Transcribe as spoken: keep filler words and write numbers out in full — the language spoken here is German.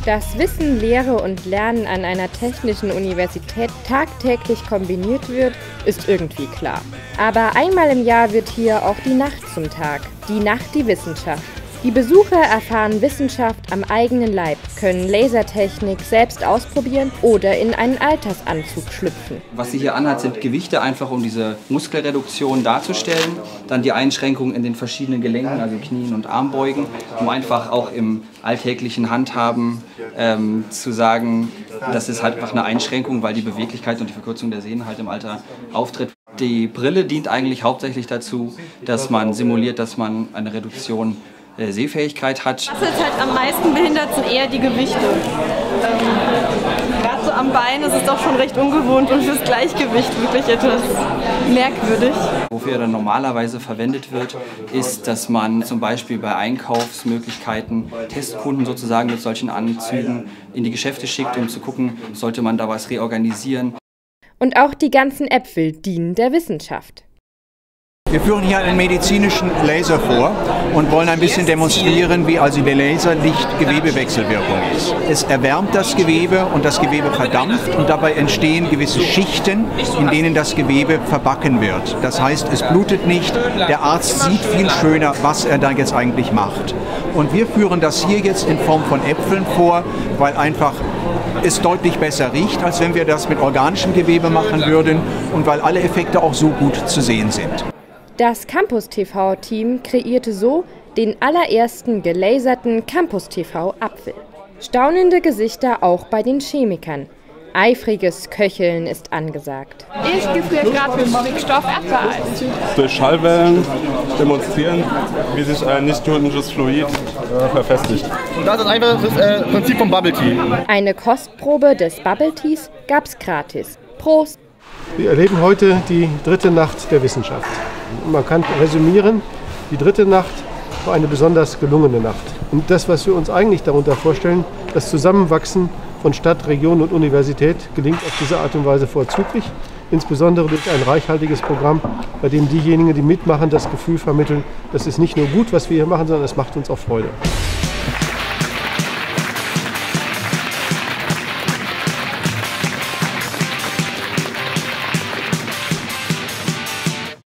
Dass Wissen, Lehre und Lernen an einer technischen Universität tagtäglich kombiniert wird, ist irgendwie klar. Aber einmal im Jahr wird hier auch die Nacht zum Tag, die Nacht die Wissenschaft. Die Besucher erfahren Wissenschaft am eigenen Leib, können Lasertechnik selbst ausprobieren oder in einen Altersanzug schlüpfen. Was sie hier anhat, sind Gewichte, einfach um diese Muskelreduktion darzustellen. Dann die Einschränkungen in den verschiedenen Gelenken, also Knien und Armbeugen, um einfach auch im alltäglichen Handhaben ähm, zu sagen, das ist halt einfach eine Einschränkung, weil die Beweglichkeit und die Verkürzung der Sehnen halt im Alter auftritt. Die Brille dient eigentlich hauptsächlich dazu, dass man simuliert, dass man eine Reduktion Sehfähigkeit hat. Was jetzt halt am meisten behindert, sind eher die Gewichte. Ähm, Gerade so am Bein ist es doch schon recht ungewohnt und fürs Gleichgewicht wirklich etwas merkwürdig. Wofür dann normalerweise verwendet wird, ist, dass man zum Beispiel bei Einkaufsmöglichkeiten Testkunden sozusagen mit solchen Anzügen in die Geschäfte schickt, um zu gucken, sollte man da was reorganisieren. Und auch die ganzen Äpfel dienen der Wissenschaft. Wir führen hier einen medizinischen Laser vor und wollen ein bisschen demonstrieren, wie also der Laser Licht-Gewebewechselwirkung ist. Es erwärmt das Gewebe und das Gewebe verdampft und dabei entstehen gewisse Schichten, in denen das Gewebe verbacken wird. Das heißt, es blutet nicht, der Arzt sieht viel schöner, was er da jetzt eigentlich macht. Und wir führen das hier jetzt in Form von Äpfeln vor, weil einfach es deutlich besser riecht, als wenn wir das mit organischem Gewebe machen würden und weil alle Effekte auch so gut zu sehen sind. Das Campus T V-Team kreierte so den allerersten gelaserten Campus T V-Apfel. Staunende Gesichter auch bei den Chemikern. Eifriges Köcheln ist angesagt. Ich gefriere gerade für Stickstoff Erdbeereis. Durch Schallwellen demonstrieren, wie sich ein nicht-newtonisches Fluid äh, verfestigt. Und das ist einfach das äh, Prinzip vom Bubble Tea. Eine Kostprobe des Bubble Teas gab's gratis. Prost! Wir erleben heute die dritte Nacht der Wissenschaft. Man kann resümieren, die dritte Nacht war eine besonders gelungene Nacht. Und das, was wir uns eigentlich darunter vorstellen, das Zusammenwachsen von Stadt, Region und Universität, gelingt auf diese Art und Weise vorzüglich. Insbesondere durch ein reichhaltiges Programm, bei dem diejenigen, die mitmachen, das Gefühl vermitteln, das ist nicht nur gut, was wir hier machen, sondern es macht uns auch Freude.